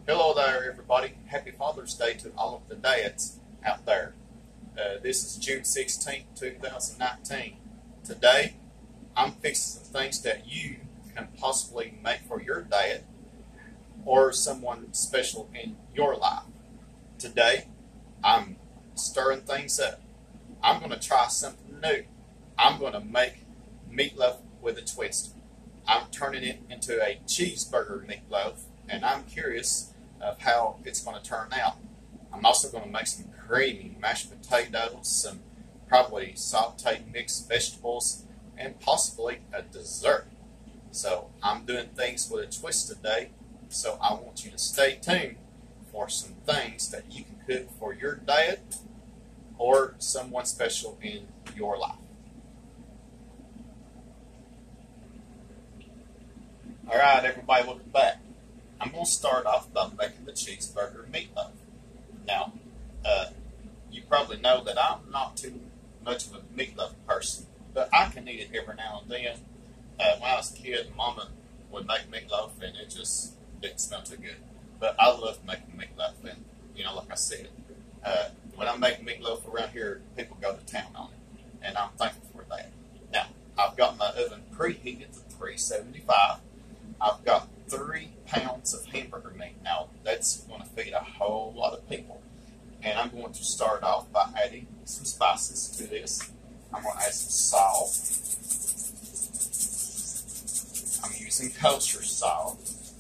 Hello there, everybody. Happy Father's Day to all of the dads out there. This is June 16th, 2019. Today, I'm fixing some things that you can possibly make for your dad or someone special in your life. Today, I'm stirring things up. I'm going to try something new. I'm going to make meatloaf with a twist. I'm turning it into a cheeseburger meatloaf, and I'm curious of how it's going to turn out. I'm also going to make some creamy mashed potatoes, some probably sauteed mixed vegetables, and possibly a dessert. So I'm doing things with a twist today, so I want you to stay tuned for some things that you can cook for your dad or someone special in your life. All right, everybody, welcome back. I'm going to start off by making the cheeseburger meatloaf. Now, you probably know that I'm not too much of a meatloaf person, but I can eat it every now and then. When I was a kid, Mama would make meatloaf, and it just didn't smell too good. But I love making meatloaf, and like I said, when I make meatloaf around here, people go to town on it, and I'm thankful for that. Now, I've got my oven preheated to 375. I've got 3 pounds of hamburger meat. Now, that's going to feed a whole lot of people. And I'm going to start off by adding some spices to this. I'm going to add some salt. I'm using kosher salt.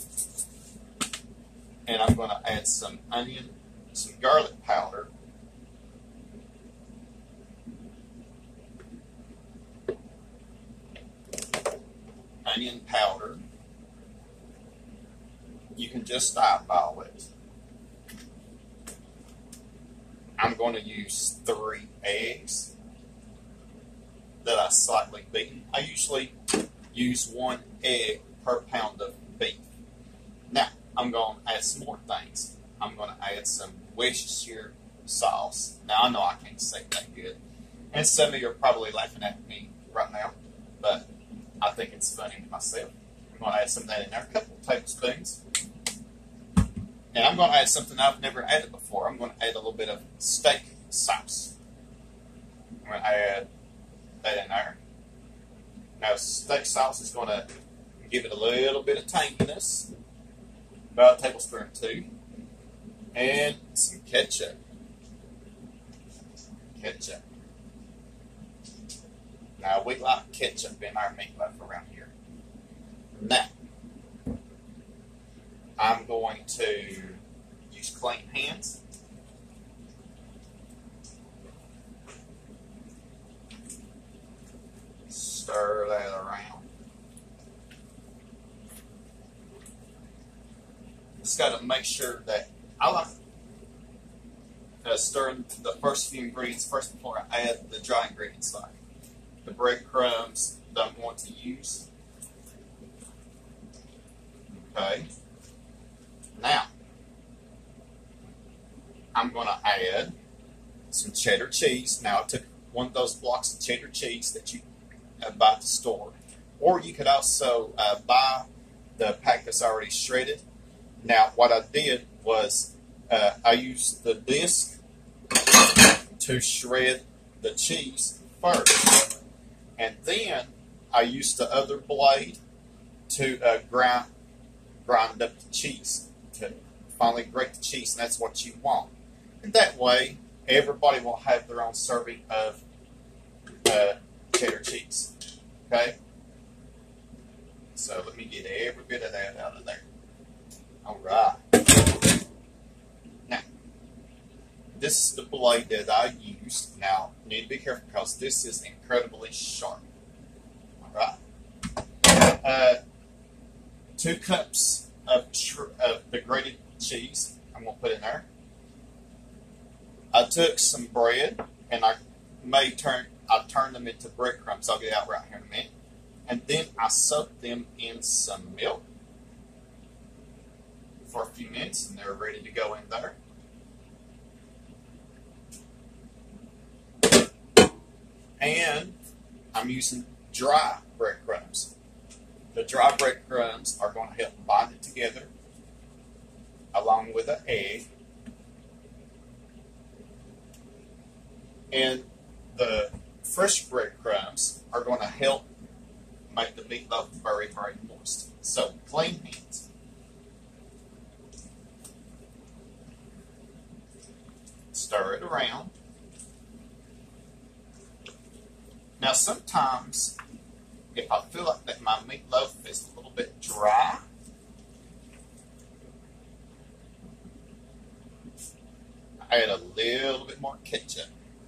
And I'm going to add some onion, some garlic powder. Onion powder. You can just eyeball it. I'm going to use 3 eggs that I slightly beaten. I usually use 1 egg per pound of beef. Now, I'm going to add some more things. I'm going to add some Worcestershire sauce. Now, I know I can't say that good, and some of you are probably laughing at me right now, but I think it's funny to myself. I'm going to add some of that in there, a couple of tablespoons. And I'm going to add something I've never added before. I'm going to add a little bit of steak sauce. I'm going to add that in there. Now, steak sauce is going to give it a little bit of tanginess, about a tablespoon or 2, and some ketchup. Now, we like ketchup in our meatloaf around here. Now, I'm going to use clean hands. Stir that around. Just got to make sure that I like stirring the first few ingredients first before I add the dry ingredients like the breadcrumbs that I'm going to use. Okay. Now, I'm going to add some cheddar cheese. Now, I took one of those blocks of cheddar cheese that you buy at the store. Or you could also buy the pack that's already shredded. Now, what I did was I used the disc to shred the cheese first. And then I used the other blade to grind up the cheese. To finally grate the cheese, and that's what you want. And that way, everybody will have their own serving of cheddar cheese. Okay? So let me get every bit of that out of there. All right. Now, this is the blade that I used. Now, you need to be careful because this is incredibly sharp. All right. 2 cups of the grated cheese I'm going to put in there. I took some bread and I turned them into breadcrumbs. I'll get out right here in a minute. And then I soaked them in some milk for a few minutes, and they're ready to go in there. And I'm using dry breadcrumbs. The dry breadcrumbs are going to help bind it together a along with an egg. And the fresh breadcrumbs are going to help make the meatloaf very, very moist. So, clean hands. Stir it around. Now, sometimes, if I feel like that my meatloaf is a little bit dry, I add a little bit more ketchup.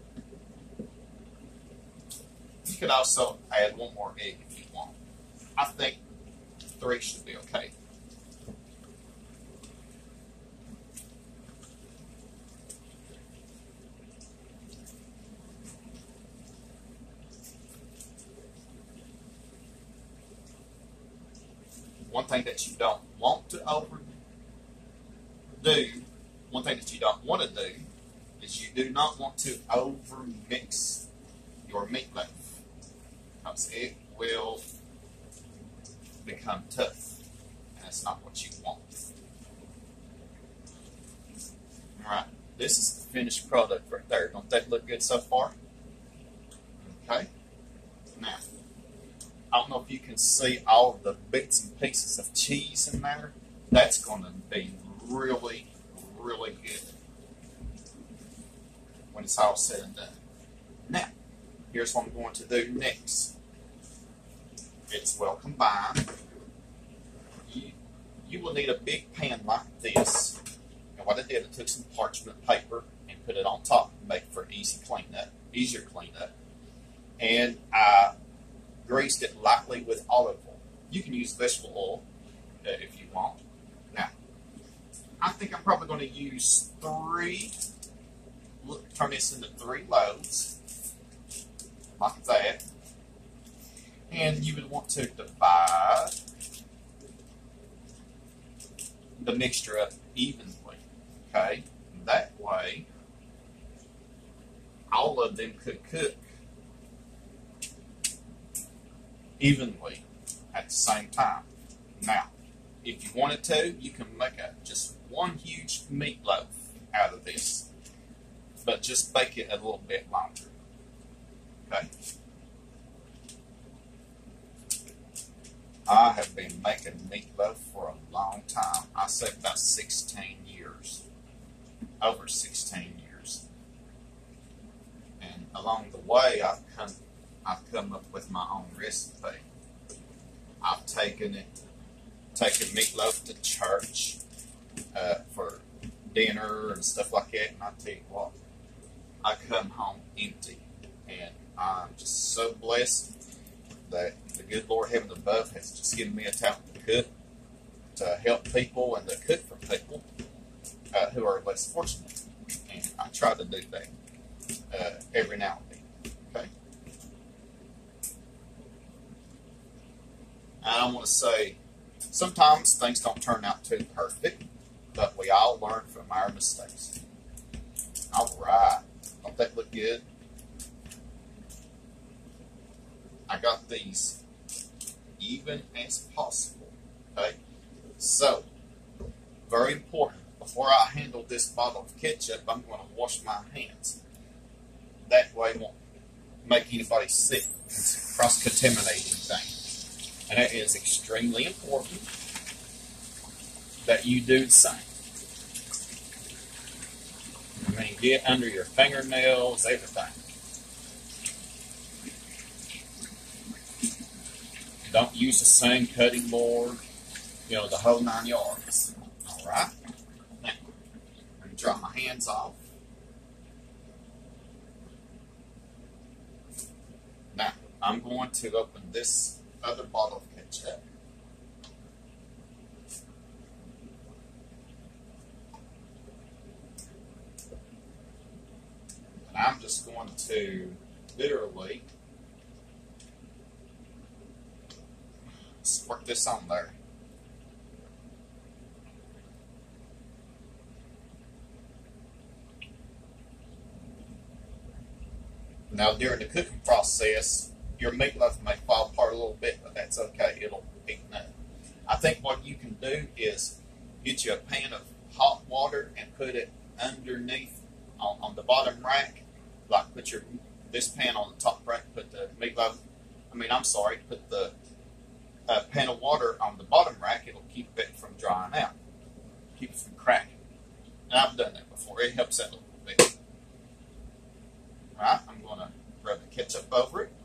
You could also add one more egg if you want. I think 3 should be okay. One thing that you don't want to overdo, one thing that you don't want to do is you do not want to over mix your meatloaf, because it will become tough, and that's not what you want. Alright, this is the finished product right there. Don't that look good so far? Okay. Now, I don't know if you can see all of the bits and pieces of cheese in there. That's going to be really, really good when it's all said and done. Now, here's what I'm going to do next. It's well combined. You will need a big pan like this. And what I did, I took some parchment paper and put it on top to make for easier cleanup. And I greased it lightly with olive oil. You can use vegetable oil if you want. Now, I think I'm probably going to use 3, turn this into 3 loaves, like that. And you would want to divide the mixture up evenly, okay? That way, all of them could cook evenly at the same time. Now, if you wanted to, you can make just one huge meatloaf out of this, but just bake it a little bit longer. Okay? I have been making meatloaf for a long time. I say about 16 years. Over 16 years. And along the way, I've come up with my own recipe. I've taken meatloaf to church for dinner and stuff like that, and I tell you what, I come home empty, and I'm just so blessed that the good Lord heaven above has just given me a talent to cook, to help people and to cook for people who are less fortunate, and I try to do that every now and then. Okay. I want to say, sometimes things don't turn out too perfect, but we all learn from our mistakes. All right. Don't that look good? I got these even as possible. Okay? So, very important. Before I handle this bottle of ketchup, I'm going to wash my hands. That way it won't make anybody sick, cross-contaminate anything. And it is extremely important that you do the same. I mean, get under your fingernails, everything. Don't use the same cutting board, the whole 9 yards. All right? Now, I'm going to dry my hands off. Now, I'm going to open this other bottle of ketchup. And I'm just going to literally squirt this on there. Now, during the cooking process, your meatloaf may fall apart a little bit, but that's okay. It'll even up. I think what you can do is get you a pan of hot water and put it underneath on the bottom rack. Like put this pan on the top rack, put the meatloaf. Put the pan of water on the bottom rack. It'll keep it from drying out, keep it from cracking. And I've done that before. It helps out a little bit. All right, I'm going to rub the ketchup over it.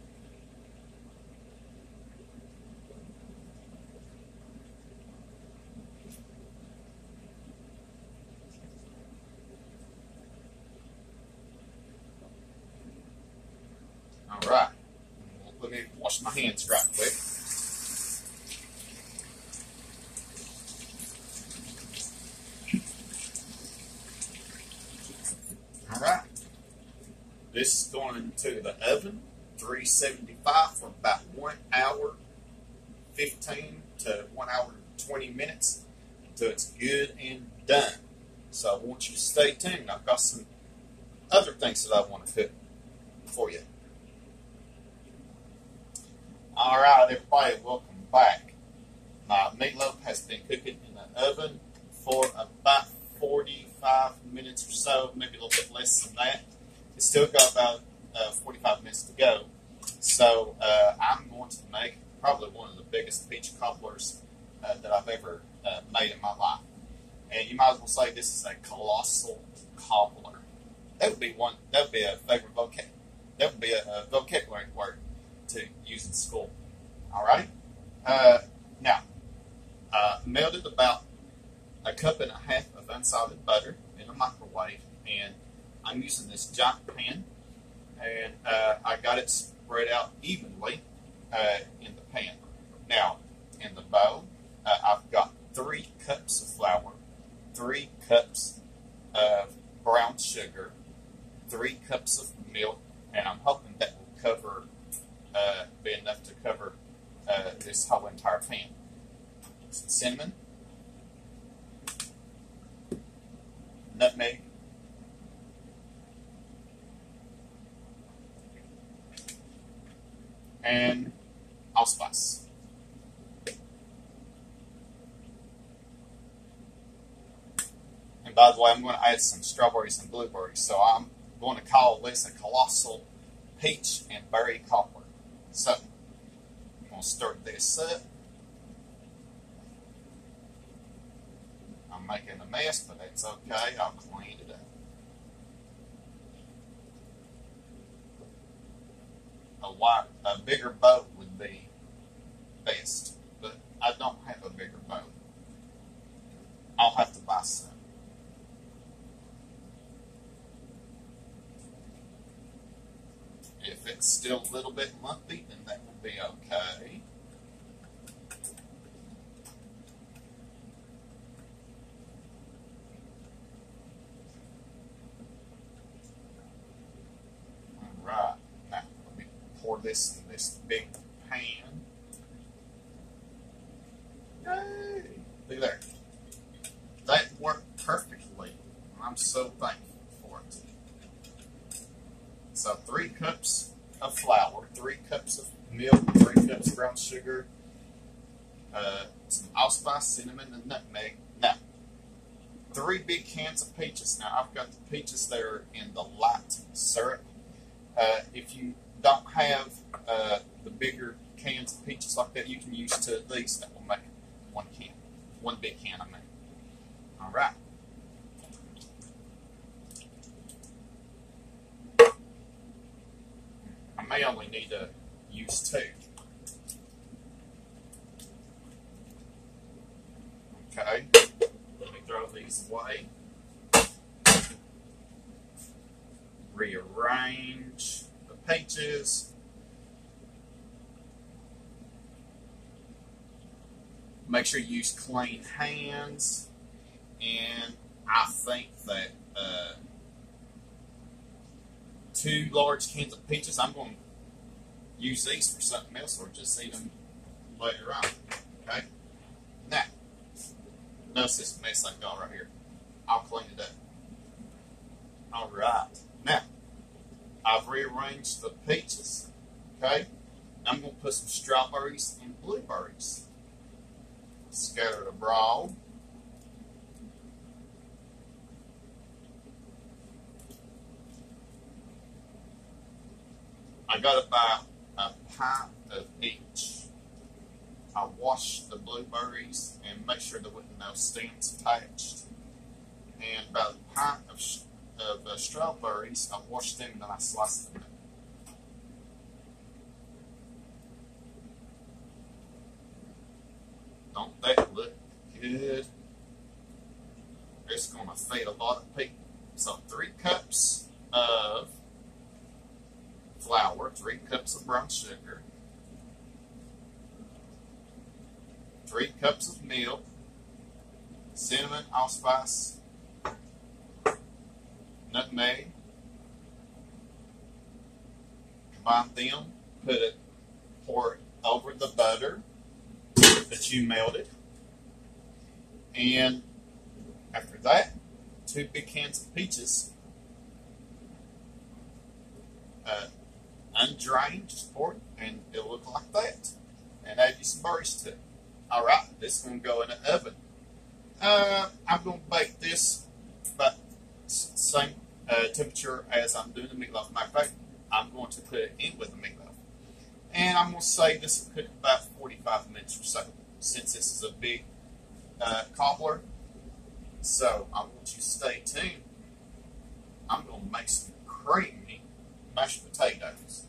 All right. Let me wash my hands right quick. All right. This is going to the oven, 375 for about 1 hour 15 to 1 hour 20 minutes until it's good and done. So I want you to stay tuned. I've got some other things that I want to cook for you. All right, everybody, welcome back. My meatloaf has been cooking in the oven for about 45 minutes or so, maybe a little bit less than that. It's still got about 45 minutes to go. So I'm going to make probably one of the biggest peach cobblers that I've ever made in my life. And you might as well say this is a colossal cobbler. That would be a favorite vocabulary. That would be a vocabulary word to use in school. Alrighty? Now, melted about 1.5 cups of unsalted butter in a microwave, and I'm using this giant pan, and I got it spread out evenly in the pan. Now, in the bowl, I've got 3 cups of flour, 3 cups of brown sugar, 3 cups of milk, and I'm hoping that will cover, be enough to cover this whole entire pan. Some cinnamon, nutmeg, and allspice. And by the way, I'm going to add some strawberries and blueberries, so I'm going to call this a colossal peach and berry cobbler. So, I'm going to stir this up. I'm making a mess, but that's okay. I'll clean it up. A bigger boat would be best, but I don't have a bigger boat. I'll have to buy some. If it's still a little bit lumpy, then that will be okay. Alright, now let me pour this in this big pan. Yay! Look there. That worked perfectly. I'm so thankful for it. So 3 cups of flour, 3 cups of milk, 3 cups of brown sugar, some allspice, cinnamon, and nutmeg. Now, 3 big cans of peaches. Now, I've got the peaches that are in the light syrup. If you don't have the bigger cans of peaches like that, you can use 2 of these. That will make 1 can. 1 big can, I mean. All right. I may only need to use 2. Okay, let me throw these away. Rearrange the peaches. Make sure you use clean hands. And I think that 2 large cans of peaches, I'm going to use these for something else or just eat them later on. Okay? Now, notice this mess I've got right here. I'll clean it up. Alright. Now, I've rearranged the peaches. Okay? I'm going to put some strawberries and blueberries scattered abroad. I got about a pint of each. I wash the blueberries and make sure there wasn't no stems attached. And about a pint of strawberries, I wash them and then I slice them. Don't that look good? It's going to feed a lot of people. So 3 cups of flour, 3 cups of brown sugar, 3 cups of milk, cinnamon, allspice, nutmeg. Combine them, pour it over the butter that you melted, and after that, 2 big cans of peaches, undrained, just pour it, and it'll look like that. And add you some berries to it. All right, this is going to go in the oven. I'm going to bake this about the same temperature as I'm doing the meatloaf. Matter of fact, I'm going to put it in with the meatloaf. And I'm going to say this will cook about 45 minutes or so, since this is a big cobbler. So I want you to stay tuned. I'm going to make some creamy mashed potatoes.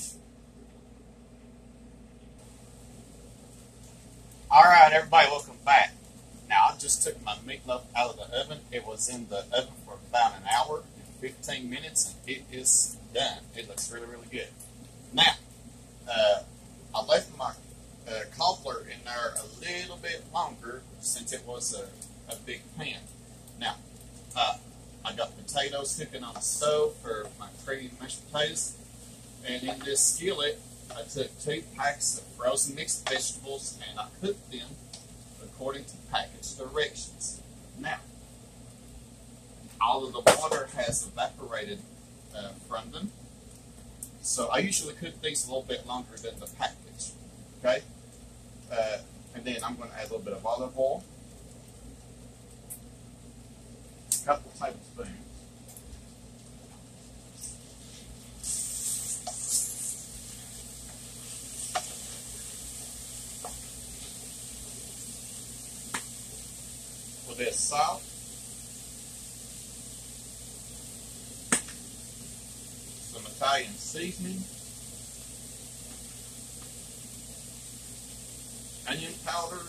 All right, everybody, welcome back. Now, I just took my meatloaf out of the oven. It was in the oven for about an hour and 15 minutes, and it is done. It looks really, really good. Now, I left my cobbler in there a little bit longer since it was a big pan. Now, I got potatoes cooking on the stove for my creamy mashed potatoes, and in this skillet, I took 2 packs of frozen mixed vegetables and I cooked them according to package directions. Now, all of the water has evaporated from them, so I usually cook these a little bit longer than the package. Okay, and then I'm going to add a little bit of olive oil, a couple tablespoons. A bit of salt, some Italian seasoning, onion powder,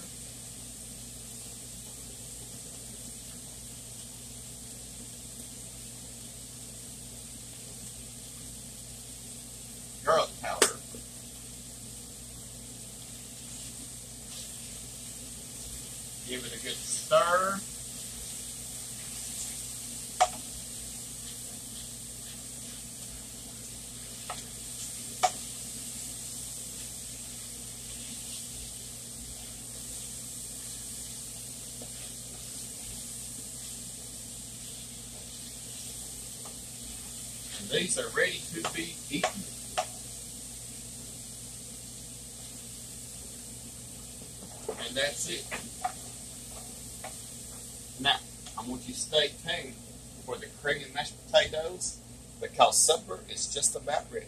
garlic powder, give it a good stir. And these are ready to be eaten. And that's it. Now, I want you to stay tuned for the creamy mashed potatoes because supper is just about ready.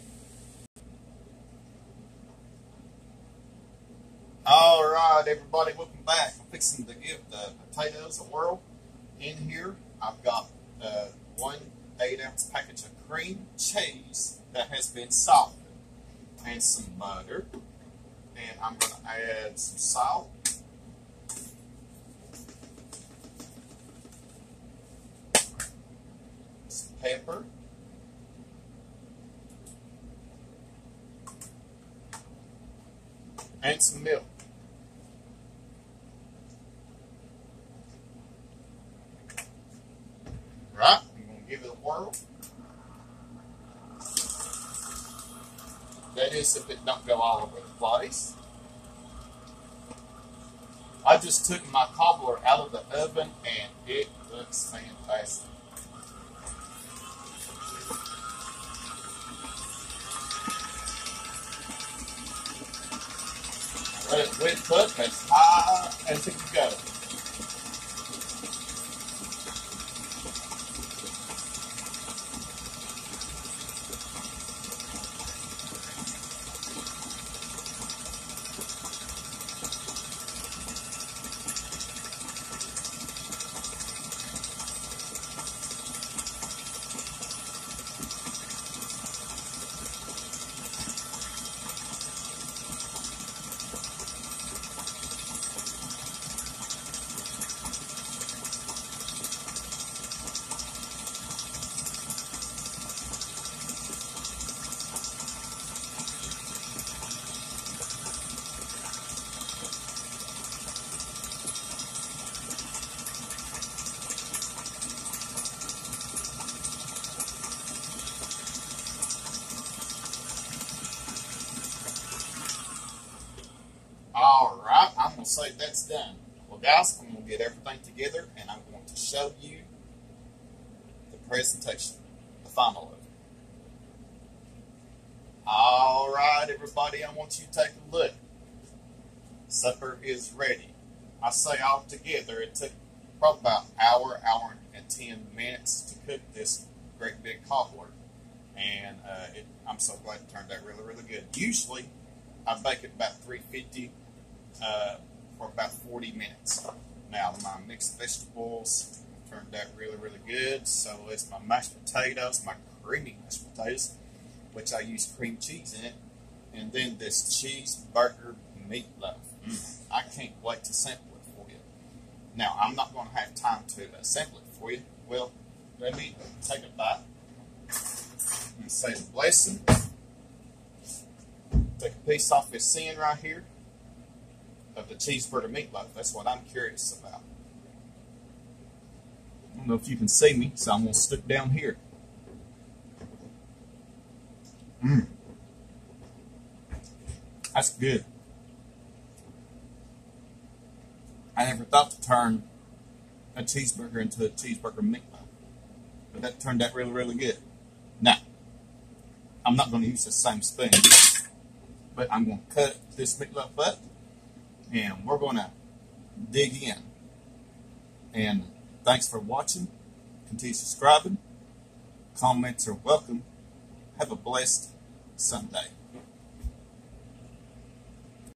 All right, everybody, welcome back. I'm fixing to give the potatoes a whirl. In here, I've got 1 8-ounce package of cream cheese that has been softened and some butter. And I'm going to add some salt. Pepper, and some milk. Right, I'm going to give it a whirl. That is if it don't go all over the place. I just took my cobbler out of the oven and it looks fantastic. Let it whip up as high as it can go. guys, I'm going to get everything together and I'm going to show you the presentation, the final of it. All right, everybody, I want you to take a look. Supper is ready. I say all together, it took probably about an hour and 10 minutes to cook this great big cobbler. And I'm so glad it turned out really, really good. Usually, I bake it about 350 for about 40 minutes. Now, my mixed vegetables turned out really, really good. So it's my mashed potatoes, my creamy mashed potatoes, which I use cream cheese in it. And then this cheeseburger meatloaf. I can't wait to sample it for you. Now, I'm not going to have time to sample it for you. Well, let me take a bite and say the blessing. Take a piece off this skin right here of the cheeseburger meatloaf. That's what I'm curious about. I don't know if you can see me, so I'm going to stick down here. That's good. I never thought to turn a cheeseburger into a cheeseburger meatloaf, but that turned out really, really good. Now, I'm not going to use the same spoon, but I'm going to cut this meatloaf up, and we're going to dig in. And thanks for watching. Continue subscribing. Comments are welcome. Have a blessed Sunday.